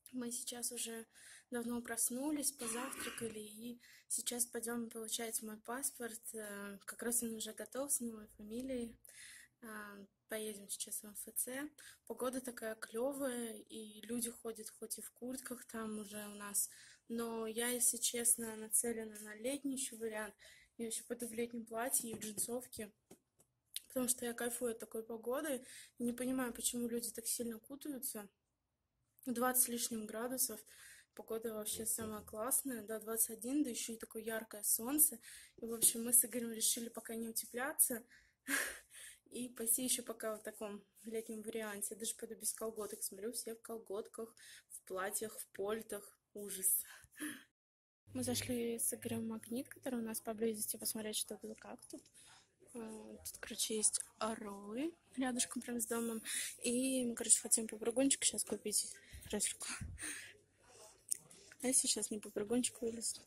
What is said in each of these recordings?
Мы сейчас уже давно проснулись, позавтракали, и сейчас пойдем получать мой паспорт. Как раз он уже готов с новой фамилией. Поедем сейчас в МФЦ. Погода такая клевая, и люди ходят хоть и в куртках там уже у нас, но я, если честно, нацелена на летний еще вариант. Я еще пойду в летнем платье и в джинсовке, потому что я кайфую от такой погоды. И не понимаю, почему люди так сильно кутаются. 20 с лишним градусов. Погода вообще самая классная, да, 21, да еще и такое яркое солнце. И, в общем, мы с Игорем решили пока не утепляться и пойти еще пока в таком летнем варианте. Я даже пойду без колготок. Смотрю, все в колготках, в платьях, в польтах. Ужас. Мы зашли с Игорем в Магнит, который у нас поблизости, посмотреть, что тут, как тут. Тут, короче, есть роллы рядышком прям с домом. И мы, короче, хотим попрыгунчик сейчас купить. Реслику. А я сейчас не попрыгунчик вылез.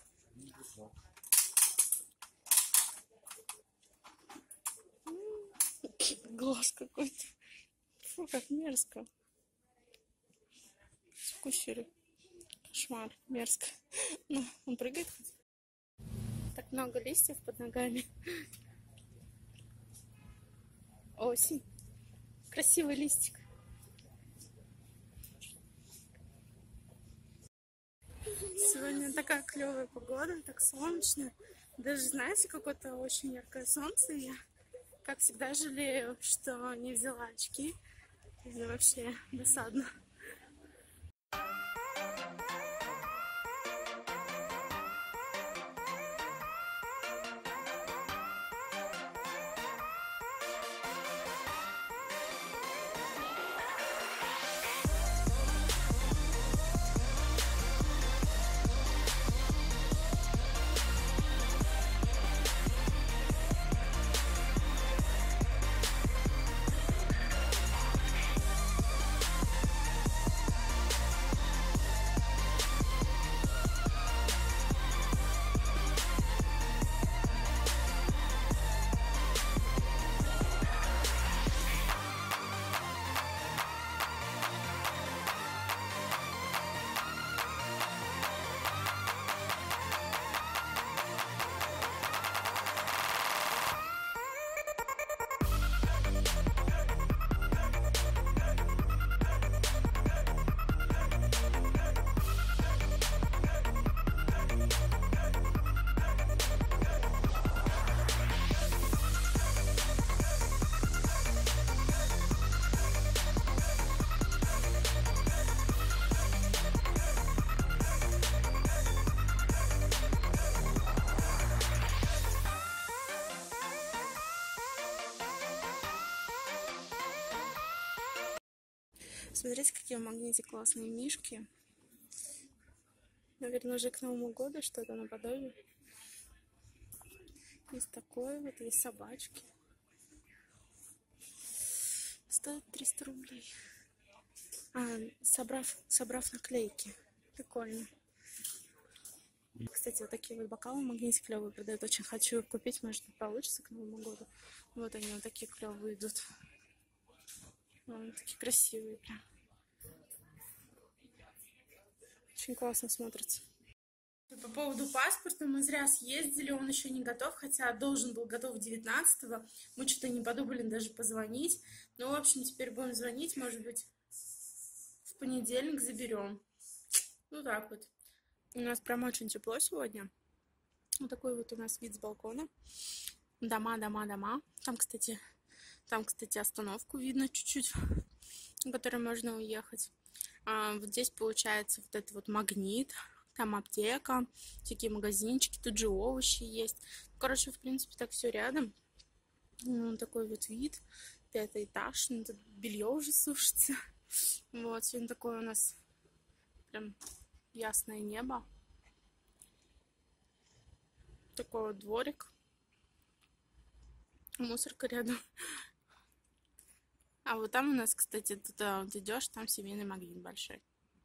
Глаз какой-то. Фу, как мерзко. Скусили. Кошмар, мерзко. Ну, он прыгает. Так много листьев под ногами. Осень. Красивый листик. Сегодня такая клевая погода, так солнечно. Даже, знаете, какое-то очень яркое солнце. Я, как всегда, жалею, что не взяла очки. Это вообще досадно. Смотрите, какие в Магните классные мишки. Наверное, уже к Новому году что-то наподобие. Есть такое вот, есть собачки. Стоит 300 рублей. Собрав наклейки. Прикольно. Кстати, вот такие вот бокалы в Магните клевые продают. Очень хочу их купить, может, получится к Новому году. Вот они вот такие клевые идут. Такие красивые прям. Очень классно смотрится. По поводу паспорта мы зря съездили, он еще не готов, хотя должен был готов 19-го. Мы что-то не подумали даже позвонить. Ну, в общем, теперь будем звонить, может быть, в понедельник заберем. Ну, так вот. У нас прям очень тепло сегодня. Вот такой вот у нас вид с балкона. Дома, дома, дома. Там, кстати, остановку видно чуть-чуть, на которой можно уехать. Вот здесь получается вот это вот Магнит. Там аптека, всякие магазинчики, тут же овощи есть. Короче, в принципе, так все рядом. Такой вот вид. 5-й этаж. Тут белье уже сушится. Вот, сегодня такое у нас прям ясное небо. Такой вот дворик. Мусорка рядом. А вот там у нас, кстати, туда вот идешь, там семейный магнит большой.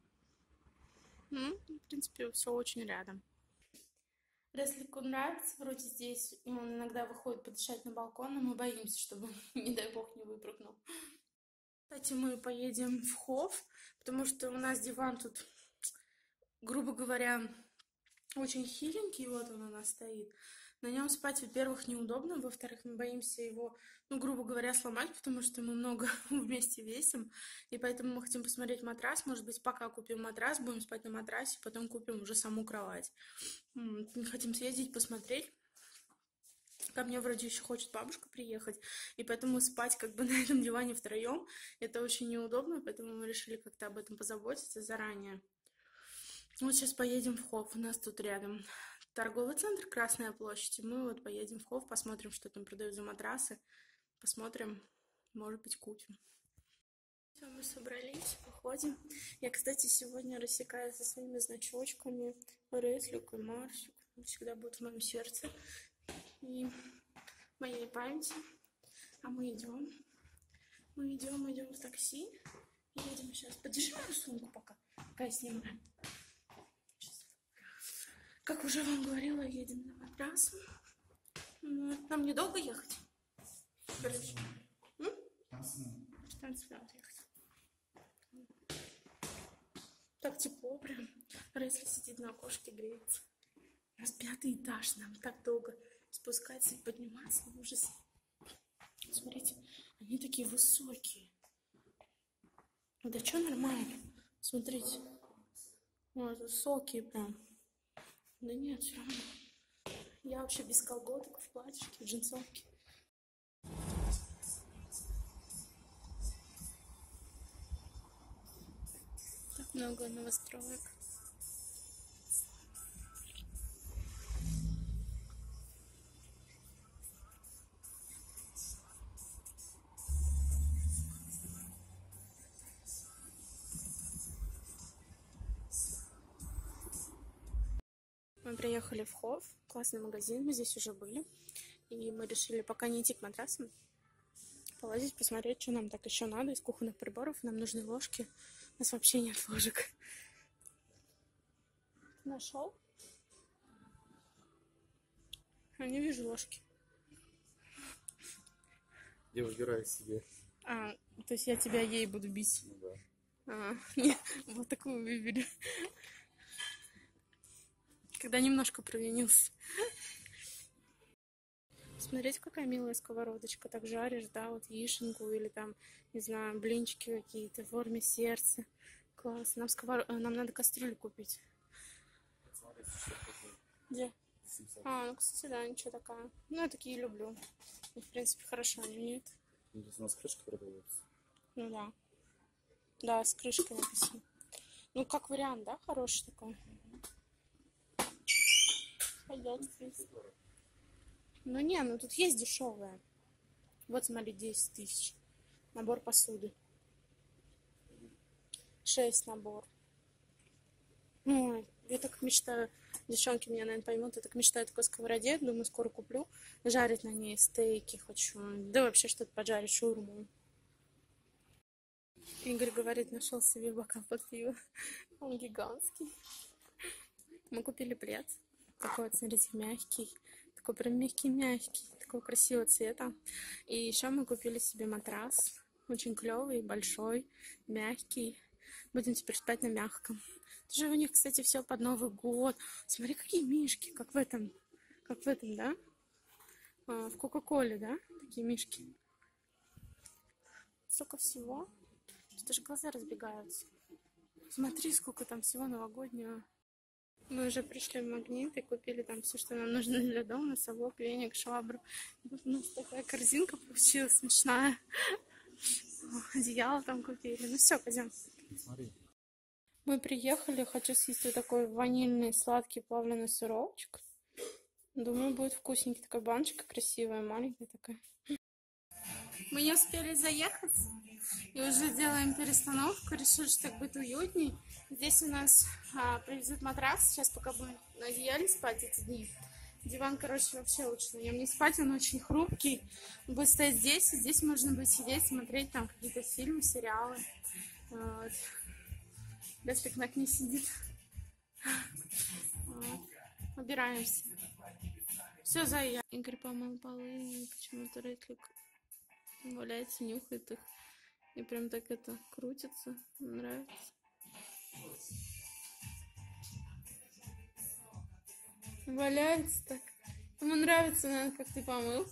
В принципе, все очень рядом. Реслику нравится, вроде здесь, и он иногда выходит подышать на балкон, но мы боимся, чтобы, не дай бог, не выпрыгнул. кстати, мы поедем в Хов, потому что у нас диван тут, грубо говоря, очень хиленький, вот он у нас стоит. На нем спать, во-первых, неудобно, во-вторых, мы боимся его, ну, грубо говоря, сломать, потому что мы много вместе весим, и поэтому мы хотим посмотреть матрас, может быть, пока купим матрас, будем спать на матрасе, потом купим уже саму кровать. Хотим съездить, посмотреть. Ко мне вроде еще хочет бабушка приехать, и поэтому спать как бы на этом диване втроем, это очень неудобно, поэтому мы решили как-то об этом позаботиться заранее. Вот сейчас поедем в Хов, у нас тут рядом торговый центр Красная площадь, и мы вот поедем в Хов, посмотрим, что там продают за матрасы, посмотрим, может быть, купим. Все, мы собрались, выходим. Я, кстати, сегодня рассекаю со своими значочками Реслик и Марсик, всегда будут в моем сердце и моей памяти. А мы идем в такси, едем сейчас. Подержи мою сумку пока я снимаю. Как уже вам говорила, едем на матрас. Нам недолго ехать? Короче. 15 минут ехать. Так тепло прям. Ресли сидит на окошке, греется. У нас 5-й этаж, нам так долго спускаться и подниматься. Ужас. Смотрите, они такие высокие. Да что нормально? Смотрите. Вот, высокие прям. Да нет, все равно. Я вообще без колготок, в платьишке, в джинсовке. Так много новостроек. Мы приехали в Хов, классный магазин, мы здесь уже были. И мы решили пока не идти к матрасам, полазить, посмотреть, что нам так еще надо из кухонных приборов. Нам нужны ложки. У нас вообще нет ложек. Нашел? Я не вижу ложки. Я выбираю себе. То есть я тебя ей буду бить? Ну да. Нет, вот такую выбери. Когда немножко провинился. Смотрите, какая милая сковородочка. Так жаришь, да, вот яишенку или там, не знаю, блинчики какие-то в форме сердца. Класс. Нам надо кастрюлю купить. Смотрите, что такое. Где? Ну, кстати, да, ничего такая. Ну, я такие люблю. И, в принципе, хорошо они нет. Здесь у нас крышка продается. Ну да. Да, с крышкой написано. Ну, как вариант, да, хороший такой. Пойдет, в принципе. Ну не, ну тут есть дешевые. Вот смотри, 10 тысяч. Набор посуды. 6 набор. Ой, я так мечтаю. Девчонки меня, наверное, поймут. Я так мечтаю о такой сковороде. Думаю, скоро куплю. Жарить на ней стейки хочу. Да вообще что-то поджарить, шаурму. Игорь говорит, нашел себе бокал под пиво. Он гигантский. Мы купили плед. Такой вот, смотрите, мягкий. Такой прям мягкий-мягкий. Такого красивого цвета. И еще мы купили себе матрас. Очень клевый, большой, мягкий. Будем теперь спать на мягком. Тоже у них, кстати, все под Новый год. Смотри, какие мишки, как в этом, да? В Кока-Коле, да? Такие мишки. Столько всего. Что же глаза разбегаются. Смотри, сколько там всего новогоднего. Мы уже пришли в Магнит и купили там все, что нам нужно для дома. Совок, веник, швабру. И вот у нас такая корзинка получилась смешная. Одеяло там купили. Ну все, пойдем. Смотри. Мы приехали. Хочу съесть вот такой ванильный сладкий плавленый сырочек. Думаю, будет вкусненький. Такая баночка красивая, маленькая такая. Мы не успели заехать. И уже делаем перестановку. Решили, что так будет уютней. Здесь у нас привезут матрас. Сейчас пока будем на одеяле спать эти дни. Диван, короче, вообще лучше на нем не спать. Он очень хрупкий. Он будет стоять здесь. И здесь можно будет сидеть, смотреть там какие-то фильмы, сериалы. Вот. Лестик на окне сидит. Вот. Убираемся. Все, Зая. Игорь помыл полы. Почему-то Ретлик валяется, нюхает их. И прям так это крутится. Нравится. Валяется так. Ему нравится, наверное, как ты помыл.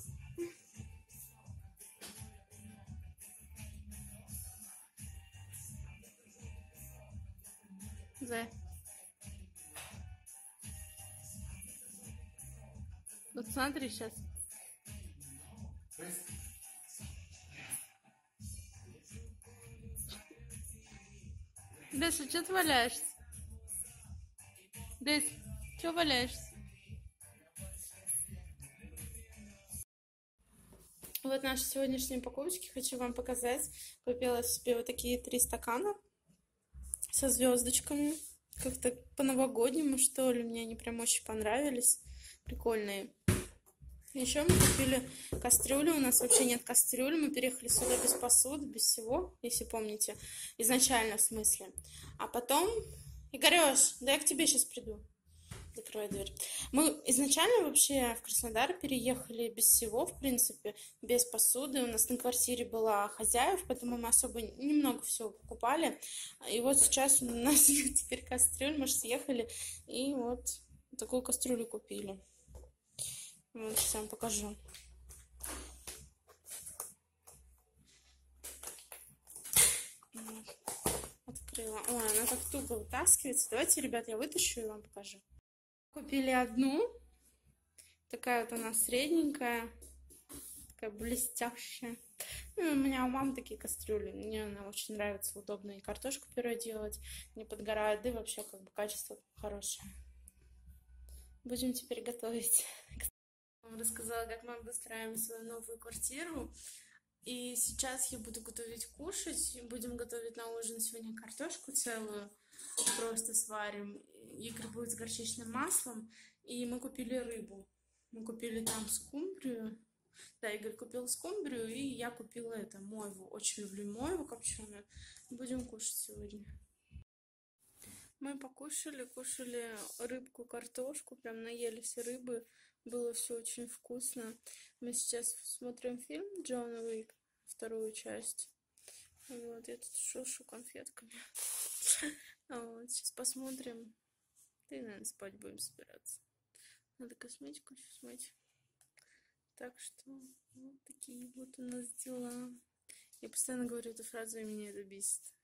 Зай. Вот смотри сейчас. Дэша, что ты валяешься? Дэш, что валяешься? Вот наши сегодняшние покупочки. Хочу вам показать. Купила себе вот такие 3 стакана со звездочками. Как-то по-новогоднему, что ли. Мне они прям очень понравились. Прикольные. Еще мы купили кастрюлю. У нас вообще нет кастрюли. Мы переехали сюда без посуды, без всего, если помните. Изначально, в смысле. А потом... Игорёш, да я к тебе сейчас приду. Закрывай дверь. Мы изначально вообще в Краснодар переехали без всего, в принципе, без посуды. У нас на квартире была хозяев, поэтому мы особо немного всего покупали. И вот сейчас у нас теперь кастрюль, мы же съехали, и вот такую кастрюлю купили. Вот, сейчас вам покажу. Вот. Открыла. Ой, она так туго вытаскивается. Давайте, ребят, я вытащу и вам покажу. Купили одну. Такая вот она средненькая. Такая блестящая. Ну, у меня у мамы такие кастрюли. Мне она очень нравится. Удобно и картошку пюре делать. Не подгорает. Да и вообще как бы качество хорошее. Будем теперь готовить. Я вам рассказала, как мы обустраиваем свою новую квартиру. И сейчас я буду готовить кушать. Будем готовить на ужин сегодня картошку целую. Просто сварим. Игорь будет с горчичным маслом. И мы купили рыбу. Мы купили там скумбрию. Да, Игорь купил скумбрию, и я купила это, мойву. Очень люблю мойву копченую. Будем кушать сегодня. Мы покушали, кушали рыбку, картошку. Прям наелись рыбы. Было все очень вкусно. Мы сейчас смотрим фильм «Джон Уик», вторую часть. Вот, я тут шуршу конфетками. Вот, сейчас посмотрим. И, наверное, спать будем собираться. Надо косметику еще смыть. Так что вот такие вот у нас дела. Я постоянно говорю эту фразу, и меня это бесит.